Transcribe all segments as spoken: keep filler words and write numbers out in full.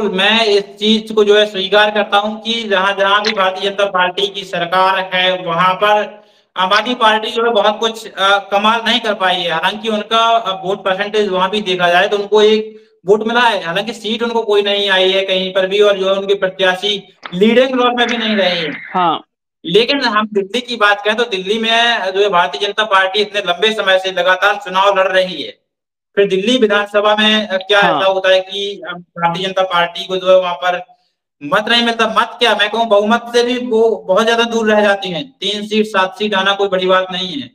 बिल्कुल, मैं इस चीज को जो है स्वीकार करता हूँ कि जहां जहां भी भारतीय जनता पार्टी की सरकार है, वहां पर आम आदमी पार्टी जो है बहुत कुछ आ, कमाल नहीं कर पाई है। हालांकि उनका वोट परसेंटेज वहां भी देखा जाए तो उनको एक वोट मिला है, हालांकि सीट उनको कोई नहीं आई है कहीं पर भी, और जो है उनके प्रत्याशी लीडिंग रोल में भी नहीं रहे हैं। हाँ लेकिन हम दिल्ली की बात करें तो दिल्ली में जो है भारतीय जनता पार्टी इतने लंबे समय से लगातार चुनाव लड़ रही है। फिर दिल्ली विधानसभा में क्या ऐसा हाँ होता है कि भारतीय जनता पार्टी को जो है वहां पर मत नहीं मिलता। मत क्या, मैं कहूँ बहुमत से भी वो बहुत ज्यादा दूर रह जाती हैं। तीन सीट सात सीट आना कोई बड़ी बात नहीं है।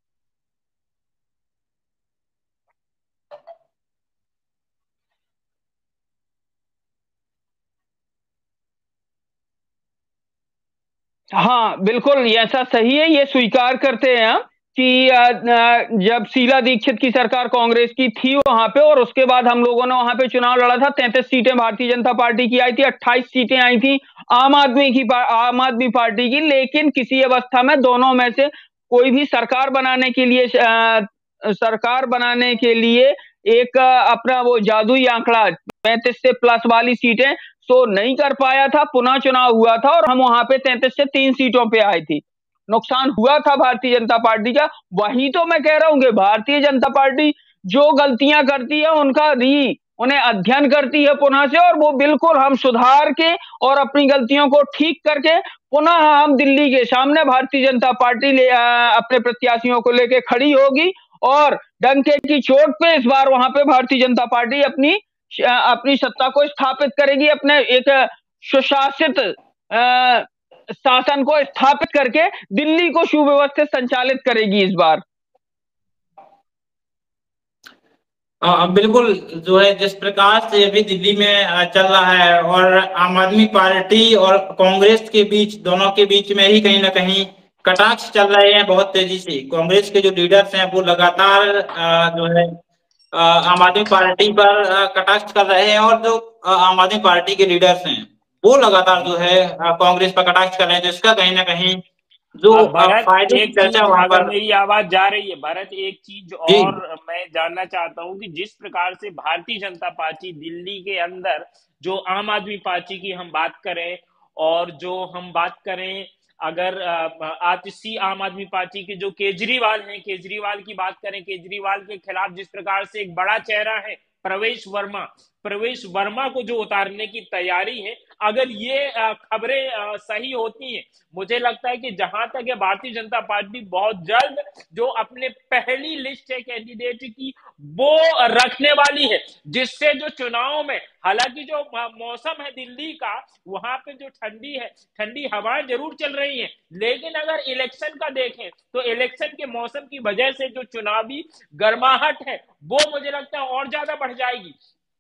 हाँ बिल्कुल, ये ऐसा सही है, ये स्वीकार करते हैं हम कि अ, अ, जब शीला दीक्षित की सरकार कांग्रेस की थी वहां पे, और उसके बाद हम लोगों ने वहां पे चुनाव लड़ा था, तैंतीस सीटें भारतीय जनता पार्टी की आई थी, अट्ठाईस सीटें आई थी आम आदमी की पा- आम आदमी पार्टी की। लेकिन किसी अवस्था में दोनों में से कोई भी सरकार बनाने के लिए अ, सरकार बनाने के लिए एक अ, अपना वो जादुई आंकड़ा पैंतीस से प्लस वाली सीटें तो नहीं कर पाया था। पुनः चुनाव हुआ था और हम वहां पे तैंतीस से तीन सीटों पे आए थी। नुकसान हुआ था भारतीय जनता पार्टी का। वही तो मैं कह रहा हूँ कि भारतीय जनता पार्टी जो गलतियां करती है उनका री उन्हें अध्ययन करती है पुनः से, और वो बिल्कुल हम सुधार के और अपनी गलतियों को ठीक करके पुनः हम दिल्ली के सामने भारतीय जनता पार्टी ले आ, अपने प्रत्याशियों को लेके खड़ी होगी, और डंके की चोट पे इस बार वहां पे भारतीय जनता पार्टी अपनी अपनी सत्ता को स्थापित करेगी, अपने एक सुशासित अ, शासन को स्थापित करके दिल्ली को सुव्यवस्थित संचालित करेगी इस बार। अ, बिल्कुल, जो है जिस प्रकार से अभी दिल्ली में अ, चल रहा है, और आम आदमी पार्टी और कांग्रेस के बीच, दोनों के बीच में ही कहीं ना कहीं कटाक्ष चल रहे हैं बहुत तेजी से। कांग्रेस के जो लीडर्स हैं वो लगातार अ, जो है अ, आम आदमी पार्टी पर अ, कटाक्ष कर रहे हैं, और जो अ, आम आदमी पार्टी के लीडर्स हैं वो लगातार जो है अ, कांग्रेस पर कटाक्ष कर रहे हैं, जिसका कहीं ना कहीं जो अब अ, भरत फायदे की एक चर्चा चीज, वहां अगर पर। मेरी आवाज जा रही है भरत, एक चीज जी और मैं जानना चाहता हूं कि जिस प्रकार से भारतीय जनता पार्टी दिल्ली के अंदर, जो आम आदमी पार्टी की हम बात करें और जो हम बात करें, अगर आतिशी आम आदमी पार्टी के जो केजरीवाल हैं, केजरीवाल की बात करें, केजरीवाल के खिलाफ जिस प्रकार से एक बड़ा चेहरा है प्रवेश वर्मा, प्रवेश वर्मा को जो उतारने की तैयारी है, अगर ये खबरें सही होती हैं, मुझे लगता है कि जहां तक है भारतीय जनता पार्टी बहुत जल्द जो अपने पहली लिस्ट है कैंडिडेट की वो रखने वाली है, जिससे जो चुनाव में, हालांकि जो मौसम है दिल्ली का, वहां पे जो ठंडी है, ठंडी हवाएं जरूर चल रही हैं, लेकिन अगर इलेक्शन का देखें तो इलेक्शन के मौसम की वजह से जो चुनावी गर्माहट है वो मुझे लगता है और ज्यादा बढ़ जाएगी।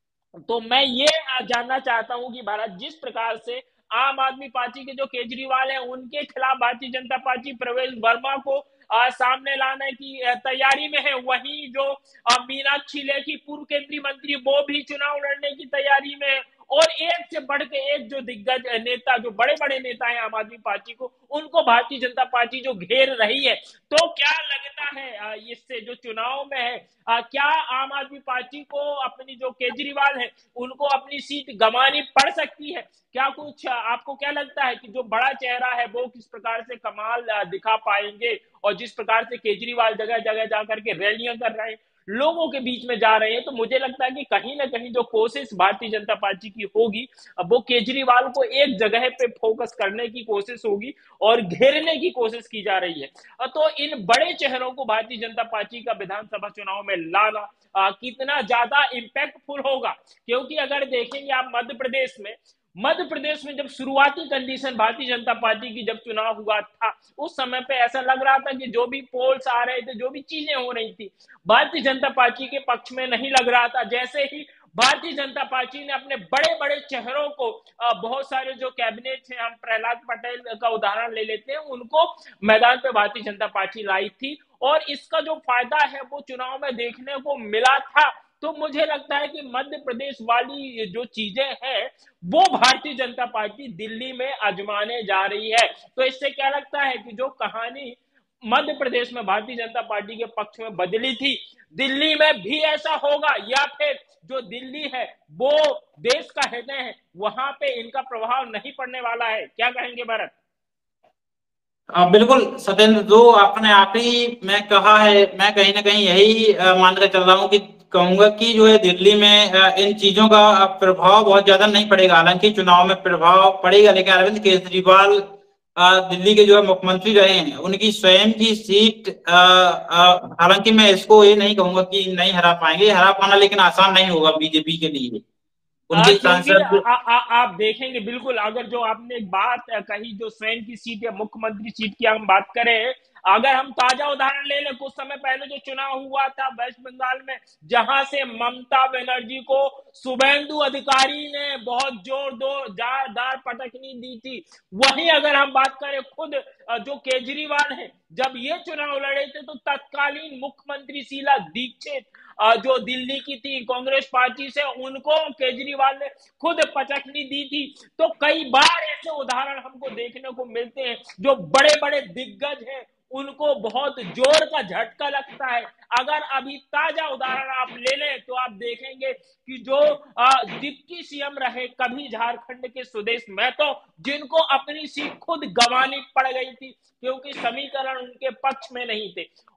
तो मैं ये जानना चाहता हूं कि भारत जिस प्रकार से आम आदमी पार्टी के जो केजरीवाल है उनके खिलाफ भारतीय जनता पार्टी प्रवेश वर्मा को आ, सामने लाने की तैयारी में है, वहीं जो मीनाक्षी लेखी पूर्व केंद्रीय मंत्री वो भी चुनाव लड़ने की तैयारी में है, और एक से बढ़ के एक जो दिग्गज नेता, जो बड़े बड़े नेता हैं आम आदमी पार्टी को, उनको भारतीय जनता पार्टी जो घेर रही है। तो क्या लगता है इससे जो चुनाव में है, क्या आम आदमी पार्टी को अपनी जो केजरीवाल है उनको अपनी सीट गंवानी पड़ सकती है? क्या कुछ आपको क्या लगता है कि जो बड़ा चेहरा है वो किस प्रकार से कमाल दिखा पाएंगे, और जिस प्रकार से केजरीवाल जगह जगह जाकर के रैलियां कर रहे हैं, लोगों के बीच में जा रहे हैं, तो मुझे लगता है कि कहीं ना कहीं जो कोशिश भारतीय जनता पार्टी की होगी वो केजरीवाल को एक जगह पे फोकस करने की कोशिश होगी और घेरने की कोशिश की जा रही है। तो इन बड़े चेहरों को भारतीय जनता पार्टी का विधानसभा चुनाव में लाना आ, कितना ज्यादा इंपैक्टफुल होगा, क्योंकि अगर देखेंगे आप मध्य प्रदेश में, मध्य प्रदेश में जब शुरुआती कंडीशन भारतीय जनता पार्टी की जब चुनाव हुआ था, उस समय पे ऐसा लग रहा था कि जो भी पोल्स आ रहे थे, जो भी चीजें हो रही थी, भारतीय जनता पार्टी के पक्ष में नहीं लग रहा था। जैसे ही भारतीय जनता पार्टी ने अपने बड़े बड़े चेहरों को, बहुत सारे जो कैबिनेट हैं, हम प्रहलाद पटेल का उदाहरण ले लेते हैं, उनको मैदान पे भारतीय जनता पार्टी लाई थी, और इसका जो फायदा है वो चुनाव में देखने को मिला था। तो मुझे लगता है कि मध्य प्रदेश वाली जो चीजें हैं वो भारतीय जनता पार्टी दिल्ली में आजमाने जा रही है। तो इससे क्या लगता है कि जो कहानी मध्य प्रदेश में भारतीय जनता पार्टी के पक्ष में बदली थी, दिल्ली में भी ऐसा होगा, या फिर जो दिल्ली है वो देश का हृदय है, वहां पे इनका प्रभाव नहीं पड़ने वाला है? क्या कहेंगे भरत? अ, बिल्कुल सत्येंद्र, जो आपने आखिरी में कहा है, मैं कहीं ना कहीं यही अ, मान कर चल रहा हूँ कि कहूंगा कि जो है दिल्ली में अ, इन चीजों का अ, प्रभाव बहुत ज्यादा नहीं पड़ेगा। हालांकि चुनाव में प्रभाव पड़ेगा, लेकिन अरविंद केजरीवाल अ, दिल्ली के जो है मुख्यमंत्री रहे हैं, उनकी स्वयं की सीट अ, अ, हालांकि मैं इसको ये नहीं कहूंगा कि नहीं हरा पाएंगे, हरा पाना लेकिन आसान नहीं होगा बीजेपी के लिए। आ, उनके क्योंकि आ, सांसद आ, आ, आप देखेंगे बिल्कुल, अगर जो आपने एक बात कही, जो स्वयं की सीट या मुख्यमंत्री सीट की हम बात करें, अगर हम ताजा उदाहरण ले लें, कुछ समय पहले जो चुनाव हुआ था वेस्ट बंगाल में, जहां से ममता बनर्जी को शुभेंदु अधिकारी ने बहुत जोर दो दार पटकनी दी थी, वहीं अगर हम बात करें खुद जो केजरीवाल है, जब ये चुनाव लड़े थे तो तत्कालीन मुख्यमंत्री शीला दीक्षित जो दिल्ली की थी कांग्रेस पार्टी से, उनको केजरीवाल ने खुद पचकनी दी थी। तो कई बार ऐसे उदाहरण हमको देखने को मिलते हैं, जो बड़े बड़े दिग्गज हैं उनको बहुत जोर का झटका लगता है। अगर अभी ताजा उदाहरण आप ले लें तो आप देखेंगे कि जो डिप्टी सीएम रहे कभी झारखंड के सुदेश महतो, जिनको अपनी सीट खुद गंवानी पड़ गई थी क्योंकि समीकरण उनके पक्ष में नहीं थे,